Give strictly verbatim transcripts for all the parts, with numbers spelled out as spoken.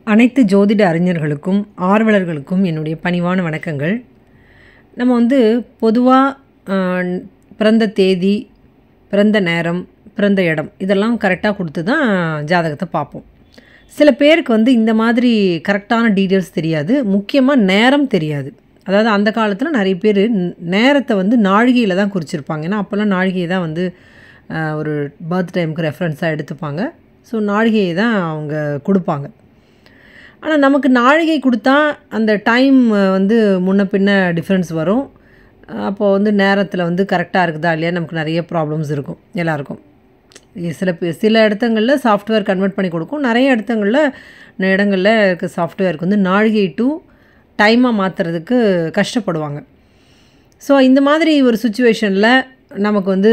அனைத்து ஜோதிட அறிஞர்களுக்கும் ஆர்வலர்களுக்கும் என்னுடைய பணிவான வணக்கங்கள். நம்ம வந்து பொதுவாக பிறந்த தேதி, பிறந்த நேரம், பிறந்த இடம் இதெல்லாம் கரெக்டாக கொடுத்து தான் ஜாதகத்தை பார்ப்போம். சில பேருக்கு வந்து இந்த மாதிரி கரெக்டான டீட்டெயில்ஸ் தெரியாது, முக்கியமாக நேரம் தெரியாது. அதாவது அந்த காலத்தில் நிறைய பேர் நேரத்தை வந்து நாழிகையில் தான் குறிச்சிருப்பாங்க. ஏன்னா அப்போல்லாம் நாழிகையை தான் வந்து ஒரு பர்த் டைமுக்கு ரெஃபரன்ஸாக எடுத்துப்பாங்க. ஸோ நாழிகையை தான் அவங்க கொடுப்பாங்க. ஆனால் நமக்கு நாழிகை கொடுத்தா அந்த டைம் வந்து முன்ன பின்ன டிஃப்ரென்ஸ் வரும். அப்போது வந்து நேரத்தில் வந்து கரெக்டாக இருக்குதா இல்லையா நமக்கு நிறைய ப்ராப்ளம்ஸ் இருக்கும் எல்லாருக்கும். சில சில இடத்துங்களில் சாஃப்ட்வேர் கன்வெர்ட் பண்ணி கொடுக்கும், நிறைய இடத்துங்களில் இடங்களில் இருக்க சாஃப்ட்வேருக்கு வந்து நாழிகை டு டைமாக மாற்றுறதுக்கு கஷ்டப்படுவாங்க. ஸோ இந்த மாதிரி ஒரு சுச்சுவேஷனில் நமக்கு வந்து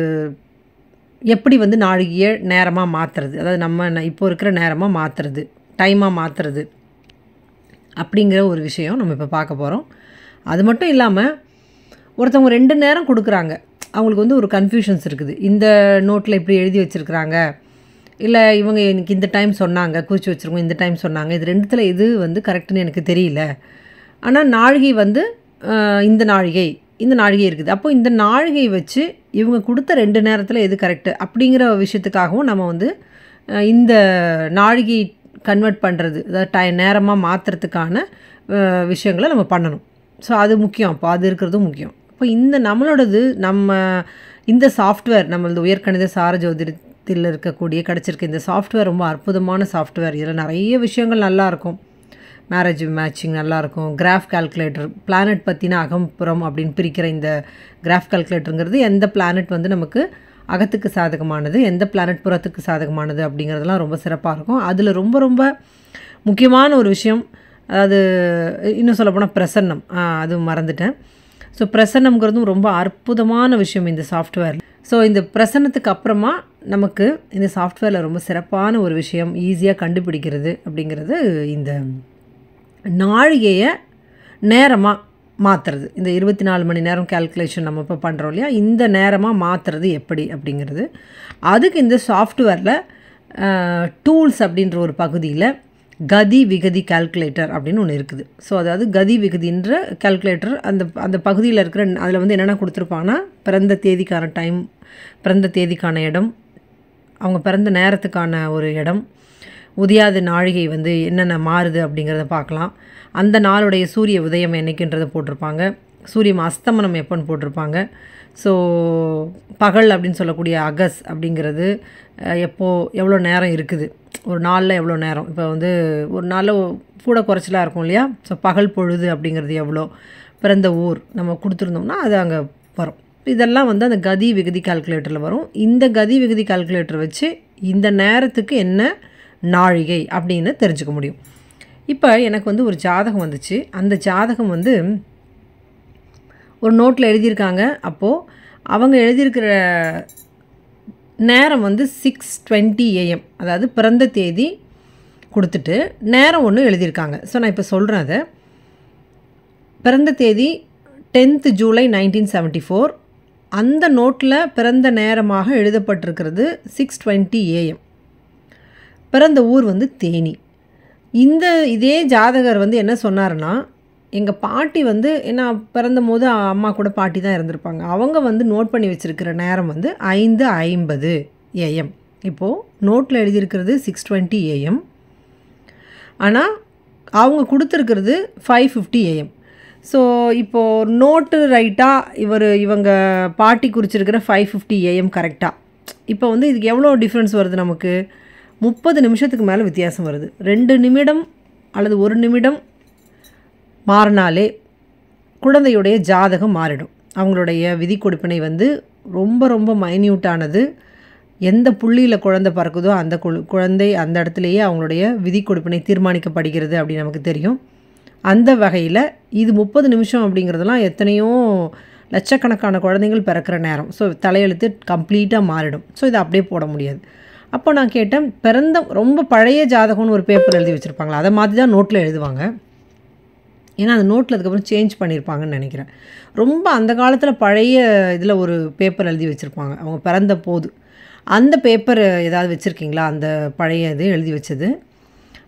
எப்படி வந்து நாழிகையை நேரமாக மாற்றுறது, அதாவது நம்ம இப்போ இருக்கிற நேரமாக மாற்றுறது, டைமாக மாற்றுறது அப்படிங்கிற ஒரு விஷயம் நம்ம இப்போ பார்க்க போகிறோம். அது மட்டும் இல்லாமல் ஒருத்தவங்க ரெண்டு நேரம் கொடுக்குறாங்க, அவங்களுக்கு வந்து ஒரு கன்ஃபியூஷன்ஸ் இருக்குது. இந்த நோட்டில் இப்படி எழுதி வச்சுருக்குறாங்க, இல்லை இவங்க எனக்கு இந்த டைம் சொன்னாங்க, குறித்து வச்சுருக்கோம், இந்த டைம் சொன்னாங்க, இது ரெண்டுத்தில் எது வந்து கரெக்டுன்னு எனக்கு தெரியல. ஆனால் நாழிகை வந்து இந்த நாழிகை இந்த நாழிகை இருக்குது, அப்போ இந்த நாழிகை வச்சு இவங்க கொடுத்த ரெண்டு நேரத்தில் எது கரெக்டு அப்படிங்கிற விஷயத்துக்காகவும் நம்ம வந்து இந்த நாழிகை கன்வெர்ட் பண்ணுறது, அதாவது டை நேரமாக மாற்றுறதுக்கான விஷயங்களை நம்ம பண்ணணும். ஸோ அது முக்கியம், அப்போ அது இருக்கிறதும் முக்கியம். இப்போ இந்த நம்மளோடது நம்ம இந்த சாஃப்ட்வேர் நம்மளது உயர்கணித சார ஜோதிடத்தில் இருக்கக்கூடிய கிடச்சிருக்க இந்த சாஃப்ட்வேர் ரொம்ப அற்புதமான சாஃப்ட்வேர். இதில் நிறைய விஷயங்கள் நல்லாயிருக்கும். மேரேஜ் மேட்சிங் நல்லாயிருக்கும், கிராஃப் கால்குலேட்டர், பிளானட் பற்றின அகம்புறம் அப்படின்னு பிரிக்கிற இந்த கிராஃப் கால்குலேட்டருங்கிறது எந்த பிளானட் வந்து நமக்கு அகத்துக்கு சாதகமானது, எந்த பிளானட் புறத்துக்கு சாதகமானது அப்படிங்கிறதெல்லாம் ரொம்ப சிறப்பாக இருக்கும். அதில் ரொம்ப ரொம்ப முக்கியமான ஒரு விஷயம், அதாவது இன்னும் சொல்லப்போனால் பிரசன்னம், அது மறந்துட்டேன். ஸோ பிரசன்னம்ங்கிறதும் ரொம்ப அற்புதமான விஷயம் இந்த சாஃப்ட்வேர். ஸோ இந்த பிரசன்னத்துக்கு அப்புறமா நமக்கு இந்த சாஃப்ட்வேரில் ரொம்ப சிறப்பான ஒரு விஷயம் ஈஸியாக கண்டுபிடிக்கிறது அப்படிங்கிறது இந்த நாழிகையை நேரமாக மாற்றுறது. இந்த இருபத்தி நாலு மணி நேரம் கேல்குலேஷன் நம்ம இப்போ பண்ணுறோம் இல்லையா, இந்த நேரமாக மாற்றுறது எப்படி அப்படிங்கிறது. அதுக்கு இந்த சாஃப்ட்வேரில் டூல்ஸ் அப்படின்ற ஒரு பகுதியில் கதி விகதி கால்குலேட்டர் அப்படின்னு ஒன்று இருக்குது. ஸோ அதாவது கதி விகதின்ற கால்குலேட்டர் அந்த அந்த பகுதியில் இருக்கிற அதில் வந்து என்னென்ன கொடுத்துருப்பாங்கன்னா பிறந்த தேதிக்கான டைம், பிறந்த தேதிக்கான இடம், அவங்க பிறந்த நேரத்துக்கான ஒரு இடம், உதயாத நாழிகை வந்து என்னென்ன மாறுது அப்படிங்கிறத பார்க்கலாம். அந்த நாளுடைய சூரிய உதயம் என்றைக்குன்றதை போட்டிருப்பாங்க, சூரியன் அஸ்தமனம் எப்போன்னு போட்டிருப்பாங்க. ஸோ பகல் அப்படின்னு சொல்லக்கூடிய அகஸ் அப்படிங்கிறது எப்போது எவ்வளோ நேரம் இருக்குது, ஒரு நாளில் எவ்வளோ நேரம், இப்போ வந்து ஒரு நாளில் கூட குறைச்சலாக இருக்கும் இல்லையா. ஸோ பகல் பொழுது அப்படிங்கிறது எவ்வளோ, பிறந்த ஊர் நம்ம கொடுத்துருந்தோம்னா அது அங்கே வரும். இதெல்லாம் வந்து அந்த கதி விகதி கால்குலேட்டரில் வரும். இந்த கதி விகதி கால்குலேட்டர் வச்சு இந்த நேரத்துக்கு என்ன நாழிகை அப்படின்னு தெரிஞ்சுக்க முடியும். இப்போ எனக்கு வந்து ஒரு ஜாதகம் வந்துச்சு. அந்த ஜாதகம் வந்து ஒரு நோட்டில் எழுதியிருக்காங்க. அப்போது அவங்க எழுதியிருக்கிற நேரம் வந்து சிக்ஸ் டுவெண்ட்டி ஏஎம், அதாவது பிறந்த தேதி கொடுத்துட்டு நேரம் ஒன்று எழுதியிருக்காங்க. ஸோ நான் இப்போ சொல்கிறேன். அதை பிறந்த தேதி tenth July nineteen seventy four, அந்த நோட்டில் பிறந்த நேரமாக எழுதப்பட்டிருக்கிறது சிக்ஸ் டுவெண்ட்டி ஏஎம். பிறந்த ஊர் வந்து தேனி. இந்த இதே ஜாதகர் வந்து என்ன சொன்னார்னா, எங்கள் பாட்டி வந்து என்ன பிறந்த போது அம்மா கூட பாட்டி தான் இருந்திருப்பாங்க, அவங்க வந்து நோட் பண்ணி வச்சுருக்கிற நேரம் வந்து ஐந்து ஐம்பது ஏஎம். இப்போது நோட்டில் எழுதியிருக்கிறது சிக்ஸ் டுவெண்ட்டி ஏஎம், ஆனால் அவங்க கொடுத்துருக்கிறது ஃபைவ் ஃபிஃப்டி ஏஎம். ஸோ இப்போது நோட்டு ரைட்டாக இவர் இவங்க பாட்டி குறிச்சிருக்கிற ஃபைவ் ஃபிஃப்டி ஏஎம் கரெக்டாக. இப்போ வந்து இதுக்கு எவ்வளோ டிஃப்ரென்ஸ் வருது, நமக்கு முப்பது நிமிஷத்துக்கு மேலே வித்தியாசம் வருது. ரெண்டு நிமிடம் அல்லது ஒரு நிமிடம் மாறினாலே குழந்தையுடைய ஜாதகம் மாறிடும். அவங்களுடைய விதி கொடுப்பினை வந்து ரொம்ப ரொம்ப மைன்யூட்டானது. எந்த புள்ளியில் குழந்தை பிறக்குதோ அந்த குழந்தை அந்த இடத்துலையே அவங்களுடைய விதி கொடுப்பினை தீர்மானிக்கப்படுகிறது அப்படின்னு நமக்கு தெரியும். அந்த வகையில் இது முப்பது நிமிஷம் அப்படிங்கிறதெல்லாம் எத்தனையோ லட்சக்கணக்கான குழந்தைகள் பிறக்கிற நேரம். ஸோ தலையெழுத்து கம்ப்ளீட்டாக மாறிடும். ஸோ இதை அப்படியே போட முடியாது. அப்போ நான் கேட்டேன், பிறந்த ரொம்ப பழைய ஜாதகம்னு ஒரு பேப்பர் எழுதி வச்சுருப்பாங்களா, அதை மாதிரி தான் நோட்டில் எழுதுவாங்க. ஏன்னா அந்த நோட்டில் அதுக்கப்புறம் சேஞ்ச் பண்ணியிருப்பாங்கன்னு நினைக்கிறேன். ரொம்ப அந்த காலத்தில் பழைய இதில் ஒரு பேப்பர் எழுதி வச்சுருப்பாங்க அவங்க பிறந்த போது. அந்த பேப்பர் ஏதாவது வச்சுருக்கீங்களா, அந்த பழைய இது எழுதி வச்சது?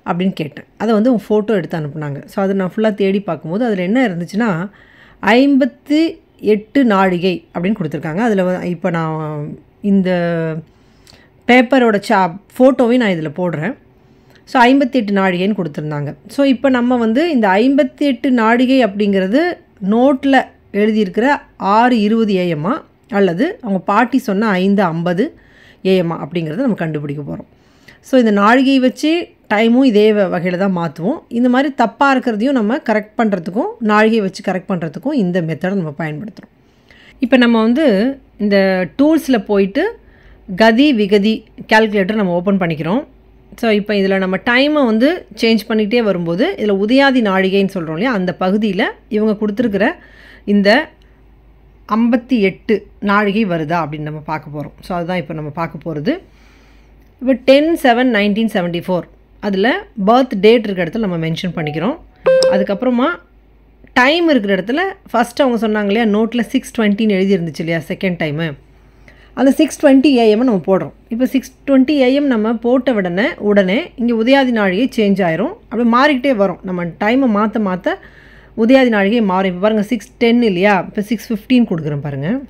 அப்படின்னு கேட்டேன். அதை வந்து அவங்க ஃபோட்டோ எடுத்து அனுப்புனாங்க. ஸோ அதை நான் ஃபுல்லாக தேடி பார்க்கும்போது அதில் என்ன இருந்துச்சுன்னா ஐம்பத்தி எட்டு நாழிகை அப்படின்னு கொடுத்துருக்காங்க. அதில் இப்போ நான் இந்த பேப்பரோட சா ஃபோட்டோவையும் நான் இதில் போடுறேன். ஸோ ஐம்பத்தி எட்டு நாழிகைன்னு கொடுத்துருந்தாங்க. ஸோ இப்போ நம்ம வந்து இந்த ஐம்பத்தி எட்டு நாழிகை அப்படிங்கிறது நோட்டில் எழுதியிருக்கிற ஆறு இருபது ஏஎம்மா அல்லது அவங்க பாட்டி சொன்ன ஐந்து ஐம்பது ஏஎம்மா அப்படிங்கிறத நம்ம கண்டுபிடிக்க போகிறோம். ஸோ இந்த நாழிகையை வச்சு டைமும் இதே வகையில் தான் மாற்றுவோம். இந்த மாதிரி தப்பாக இருக்கிறதையும் நம்ம கரெக்ட் பண்ணுறதுக்கும் நாழிகையை வச்சு கரெக்ட் பண்ணுறதுக்கும் இந்த மெத்தடை நம்ம பயன்படுத்துகிறோம். இப்போ நம்ம வந்து இந்த டூல்ஸில் போயிட்டு கதி விகதி கால்குலேட்டர் நம்ம ஓப்பன் பண்ணிக்கிறோம். ஸோ இப்போ இதில் நம்ம டைமை வந்து சேஞ்ச் பண்ணிகிட்டே வரும்போது இதில் உதயாதி நாழிகைன்னு சொல்கிறோம் இல்லையா, அந்த பகுதியில் இவங்க கொடுத்துருக்கிற இந்த ஐம்பத்தி எட்டு நாழிகை வருதா அப்படின்னு நம்ம பார்க்க போகிறோம். ஸோ அதுதான் இப்போ நம்ம பார்க்க போகிறது. இப்போ ten seven nineteen seventy four அதில் பர்த் டேட் இருக்கிற இடத்துல நம்ம மென்ஷன் பண்ணிக்கிறோம். அதுக்கப்புறமா டைம் இருக்கிற இடத்துல ஃபஸ்ட்டு அவங்க சொன்னாங்க இல்லையா நோட்டில் சிக்ஸ் டுவெண்ட்டின்னு எழுதியிருந்துச்சு இல்லையா செகண்ட் டைமு, அந்த சிக்ஸ் டுவெண்ட்டி ஏஎம் நம்ம போடுறோம். இப்போ சிக்ஸ் டுவெண்ட்டி ஏஎம் நம்ம போட்ட உடனே உடனே இங்கே உதயாதி நாழிகை சேஞ்ச் ஆயிரும். அப்படி மாறிக்கிட்டே வரும். நம்ம டைமை மாற்ற மாற்ற உதயாதி நாழிகை மாறும். இப்போ பாருங்கள் சிக்ஸ் டென் இல்லையா, இப்போ சிக்ஸ் ஃபிஃப்டீன் கொடுக்குறேன் பாருங்கள்.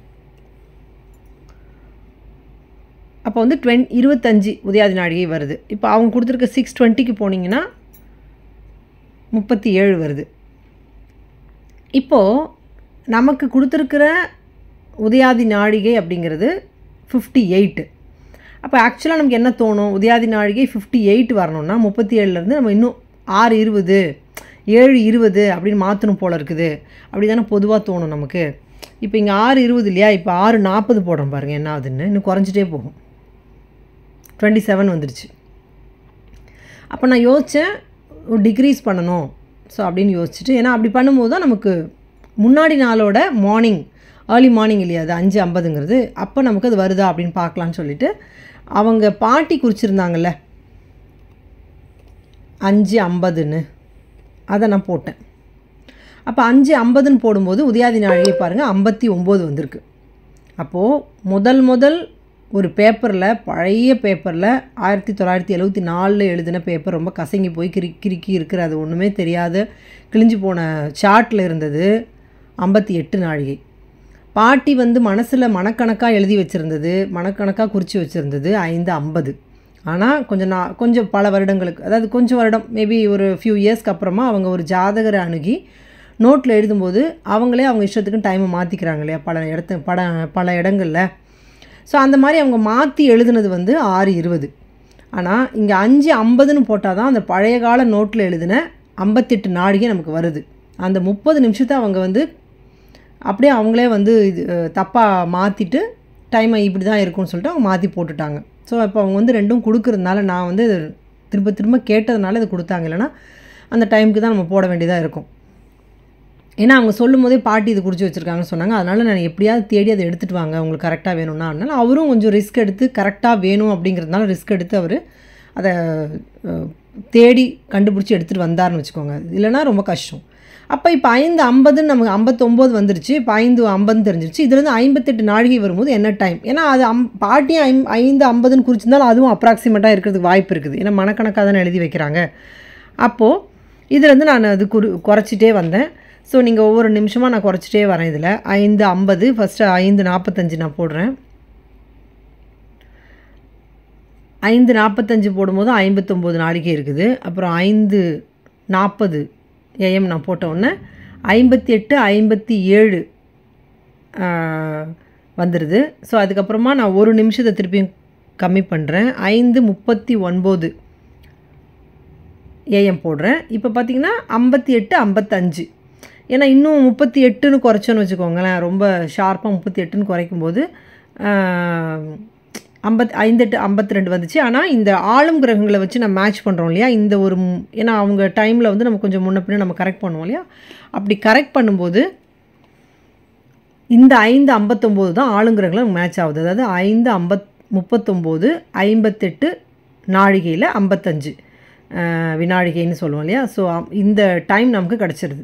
அப்போ வந்து டுவென் இருபத்தஞ்சி உதயாதி நாழிகை வருது. இப்போ அவங்க கொடுத்துருக்க சிக்ஸ் டுவெண்ட்டிக்கு போனீங்கன்னா முப்பத்தி ஏழு வருது. இப்போது நமக்கு கொடுத்துருக்கிற உதயாதி நாழிகை அப்படிங்கிறது ஃபிஃப்டி எயிட்டு. அப்போ ஆக்சுவலாக நமக்கு என்ன தோணும், உதயாதி நாழிகை ஃபிஃப்டி எயிட் வரணும்னா முப்பத்தி ஏழுலேருந்து நம்ம இன்னும் ஆறு இருபது ஏழு இருபது அப்படின்னு மாற்றணும் போல் இருக்குது. அப்படி தானே பொதுவாக தோணும் நமக்கு. இப்போ இங்கே ஆறு இருபது இல்லையா, இப்போ ஆறு நாற்பது போடுறோம் பாருங்கள் என்ன ஆகுதுன்னு, இன்னும் குறைஞ்சிட்டே போகும். டுவெண்ட்டி செவன் வந்துடுச்சு. அப்போ நான் யோசித்தேன் டிக்ரீஸ் பண்ணணும். ஸோ அப்படின்னு யோசிச்சுட்டு, ஏன்னா அப்படி பண்ணும்போது தான் நமக்கு முன்னாடி நாளோட மார்னிங் ஏர்லி மார்னிங் இல்லையா அது அஞ்சு ஐம்பதுங்கிறது, அப்போ நமக்கு அது வருதா அப்படின்னு பார்க்கலான்னு சொல்லிவிட்டு அவங்க பாட்டி குறிச்சிருந்தாங்கல்ல அஞ்சு ஐம்பதுன்னு, அதை நான் போட்டேன். அப்போ அஞ்சு ஐம்பதுன்னு போடும்போது உதயாதி நாழிகை பாருங்கள் ஐம்பத்தி ஒம்பது வந்திருக்கு. அப்போது முதல் முதல் ஒரு பேப்பரில் பழைய பேப்பரில் ஆயிரத்தி தொள்ளாயிரத்தி எழுபத்தி நாலில் எழுதின பேப்பர் ரொம்ப கசங்கி போய் கிரி கிறுக்கி இருக்கிற அது ஒன்றுமே தெரியாத கிழிஞ்சு போன சார்ட்டில் இருந்தது ஐம்பத்தி எட்டு நாழிகை. பாட்டி வந்து மனசில் மனக்கணக்காக எழுதி வச்சுருந்தது, மனக்கணக்காக குறித்து வச்சுருந்தது ஐந்து ஐம்பது. ஆனால் கொஞ்சம் நான் கொஞ்சம் பல வருடங்களுக்கு, அதாவது கொஞ்சம் வருடம் மேபி ஒரு ஃபியூ இயர்ஸ்க்கு அப்புறமா அவங்க ஒரு ஜாதகரை அணுகி நோட்டில் எழுதும்போது அவங்களே அவங்க இஷ்டத்துக்கு டைமை மாற்றிக்கிறாங்க இல்லையா பல இடத்து பட பல இடங்களில். ஸோ அந்த மாதிரி அவங்க மாற்றி எழுதுனது வந்து ஆறு இருபது. ஆனால் இங்கே அஞ்சு ஐம்பதுன்னு போட்டால் தான் அந்த பழைய கால நோட்டில் எழுதின ஐம்பத்தெட்டு நாழிகை நமக்கு வருது. அந்த முப்பது நிமிஷத்தை அவங்க வந்து அப்படியே அவங்களே வந்து இது தப்பாக மாற்றிட்டு டைமை இப்படி தான் இருக்கும்னு சொல்லிட்டு அவங்க மாற்றி போட்டுட்டாங்க. ஸோ இப்போ அவங்க வந்து ரெண்டும் கொடுக்குறதுனால நான் வந்து திரும்ப திரும்ப கேட்டதுனால இது கொடுத்தாங்க. இல்லைனா அந்த டைமுக்கு தான் நம்ம போட வேண்டியதாக இருக்கும். ஏன்னா அவங்க சொல்லும் போதே பாட்டி இது குறித்து வச்சுருக்காங்கன்னு சொன்னாங்க. அதனால் நான் எப்படியாவது தேடி அதை எடுத்துகிட்டு வாங்க உங்களுக்கு கரெக்டாக வேணும்னா. அதனால் அவரும் கொஞ்சம் ரிஸ்க் எடுத்து கரெக்டாக வேணும் அப்படிங்கிறதுனால ரிஸ்க் எடுத்து அவர் அதை தேடி கண்டுபிடிச்சி எடுத்துகிட்டு வந்தார்னு வச்சுக்கோங்க. இல்லைனா ரொம்ப கஷ்டம். அப்போ இப்போ ஐந்து ஐம்பதுன்னு நமக்கு ஐம்பத்தொம்போது வந்துருச்சு. இப்போ ஐந்து ஐம்பதுன்னு தெரிஞ்சிருச்சு. இதுலேருந்து ஐம்பத்தெட்டு நாழிகை வரும்போது என்ன டைம், ஏன்னா அது அம் பாட்டியும் ஐம் ஐந்து ஐம்பதுன்னு குறிச்சிருந்தாலும் அதுவும் அப்ராக்சிமேட்டாக இருக்கிறதுக்கு வாய்ப்பு இருக்குது. ஏன்னா மனக்கணக்காக தானே எழுதி வைக்கிறாங்க. அப்போது இதுலேருந்து நான் அது குறு குறைச்சிட்டே வந்தேன். ஸோ நீங்கள் ஒவ்வொரு நிமிஷமாக நான் குறைச்சிட்டே வரேன். இதில் ஐந்து ஐம்பது ஃபஸ்ட்டு ஐந்து நாற்பத்தஞ்சு நான் போடுறேன். ஐந்து நாற்பத்தஞ்சு போடும்போது ஐம்பத்தொம்போது நாழிகை இருக்குது. அப்புறம் ஐந்து நாற்பது ஏஎம் நான் போட்ட உடனே ஐம்பத்தி எட்டு ஐம்பத்தி ஏழு வந்துடுது. ஸோ அதுக்கப்புறமா நான் ஒரு நிமிஷத்தை திருப்பியும் கம்மி பண்ணுறேன். ஐந்து முப்பத்தி ஒன்பது ஏஎம் போடுறேன். இப்போ பார்த்திங்கன்னா ஐம்பத்தி எட்டு ஐம்பத்தஞ்சு. ஏன்னா இன்னும் முப்பத்தி எட்டுன்னு குறைச்சோன்னு வச்சுக்கோங்களேன், ரொம்ப ஷார்ப்பாக முப்பத்தி எட்டுன்னு குறைக்கும்போது ஐம்பத் ஐந்தெட்டு ஐம்பத்தி ரெண்டு வந்துச்சு. ஆனால் இந்த ஆளும் கிரகங்களை வச்சு நம்ம மேட்ச் பண்ணுறோம் இல்லையா, இந்த ஒரு ஏன்னா அவங்க டைமில் வந்து நம்ம கொஞ்சம் முன்ன பின்ன நம்ம கரெக்ட் பண்ணுவோம் இல்லையா, அப்படி கரெக்ட் பண்ணும்போது இந்த ஐந்து ஐம்பத்தொம்போது தான் ஆளுங்கிரகங்களை மேட்ச் ஆகுது. அதாவது ஐந்து ஐம்பத் முப்பத்தொம்போது ஐம்பத்தெட்டு நாழிகையில் ஐம்பத்தஞ்சு வினாழிகைன்னு சொல்லுவோம் இல்லையா. ஸோ இந்த டைம் நமக்கு கிடச்சிருது.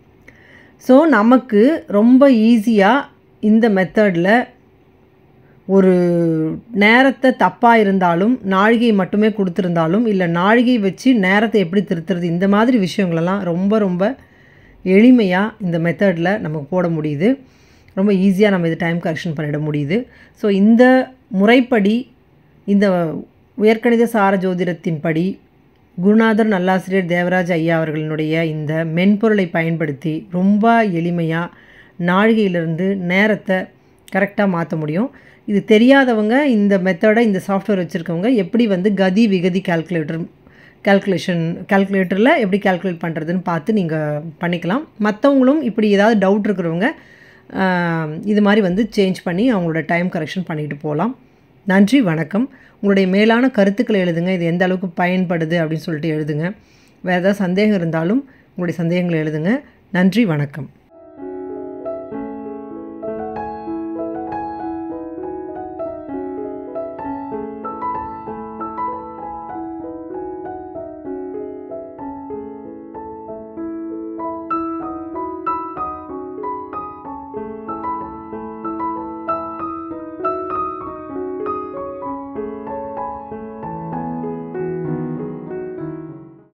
ஸோ நமக்கு ரொம்ப ஈஸியாக இந்த மெத்தடில் ஒரு நேரத்தை தப்பாக இருந்தாலும் நாழிகை மட்டுமே கொடுத்துருந்தாலும் இல்லை நாழிகை வச்சு நேரத்தை எப்படி திருத்துறது இந்த மாதிரி விஷயங்களெல்லாம் ரொம்ப ரொம்ப எளிமையாக இந்த மெத்தடில் நமக்கு போட முடியுது. ரொம்ப ஈஸியாக நம்ம இது டைம் கரெக்ஷன் பண்ணிட முடியுது. ஸோ இந்த முறைப்படி இந்த உயர்கணித சார ஜோதிடத்தின்படி குருநாதர் நல்லாசிரியர் தேவராஜ் ஐயா அவர்களினுடைய இந்த மென்பொருளை பயன்படுத்தி ரொம்ப எளிமையாக நாழிகையிலிருந்து நேரத்தை கரெக்டாக மாற்ற முடியும். இது தெரியாதவங்க இந்த மெத்தடை இந்த சாஃப்ட்வேர் வச்சுருக்கவங்க எப்படி வந்து கதி விகதி கால்குலேட்டர் கால்குலேஷன் கால்குலேட்டரில் எப்படி கால்குலேட் பண்ணுறதுன்னு பார்த்து நீங்கள் பண்ணிக்கலாம். மற்றவங்களும் இப்படி ஏதாவது டவுட் இருக்கிறவங்க இது மாதிரி வந்து சேஞ்ச் பண்ணி அவங்களோட டைம் கரெக்ஷன் பண்ணிட்டு போகலாம். நன்றி, வணக்கம். உங்களுடைய மேலான கருத்துக்களை எழுதுங்க. இது எந்த அளவுக்கு பயன்படுது அப்படின்னு சொல்லிட்டு எழுதுங்க. வேறு ஏதாவது சந்தேகம் இருந்தாலும் உங்களுடைய சந்தேகங்களை எழுதுங்க. நன்றி, வணக்கம்.